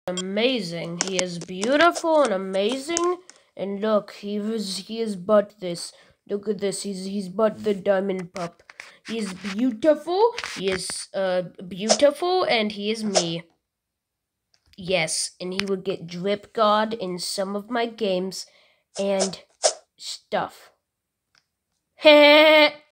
amazing. He is beautiful and amazing. And look, he is but this. Look at this. He's but the diamond pup. He is beautiful. He is beautiful, and he is me. Yes, and he would get Drip God in some of my games and stuff. Heh.